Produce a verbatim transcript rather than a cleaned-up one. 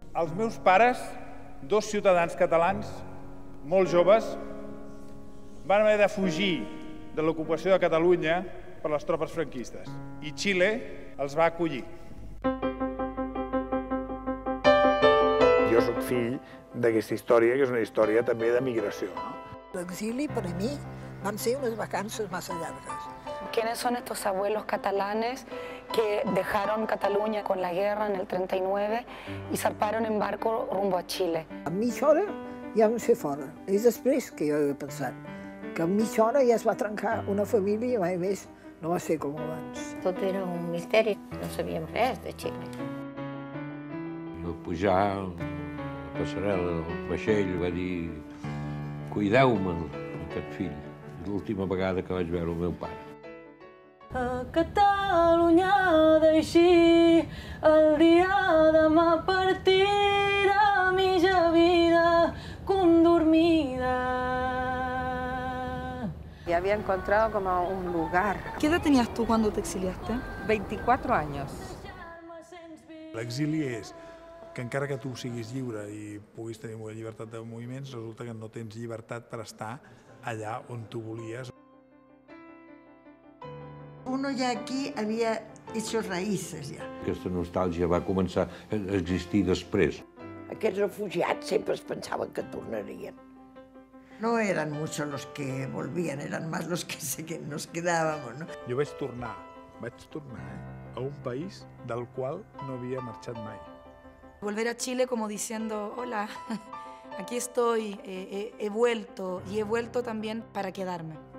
Els meus pares, dos ciutadans catalans, molt joves, van haver de fugir de l'ocupació de Catalunya per les tropes franquistes i Xile els va acollir. Jo soc fill d'aquesta història, que és una història també de migració. L'exili, per a mi, van ser unes vacances massa llargues. ¿Quiénes son estos abuelos catalanes que dejaron Cataluña con la guerra en el treinta y nueve y zarparon en barco rumbo a Chile? A mitja hora ja vam ser fora. És després que jo he pensat que a mitja hora ja es va trencar una família i mai més no va ser com abans. Tot era un misteri, no sabíem res de Xile. Al pujar la passarel·la del vaixell va dir «Cuideu-me, aquest fill». És l'última vegada que vaig veure el meu pare. A Catalunya d'eixir, el dia demà partirà mitja vida condormida. Y había encontrado como un lugar. ¿Qué edad tenías tú cuando te exiliaste? veinticuatro años. L'exili és que encara que tu siguis lliure i puguis tenir llibertat de moviments, resulta que no tens llibertat per estar allà on tu volies. Uno ya aquí había hecho raíces ya. Aquesta nostàlgia va començar a existir després. Aquests refugiats sempre es pensaven que tornarien. No eran muchos los que volvían, eran más los que se, que nos quedábamos, ¿no? Jo vaig tornar, vaig tornar eh, a un país del qual no havia marxat mai. Volver a Chile como diciendo, hola, aquí estoy, eh, eh, he vuelto y he vuelto también para quedarme.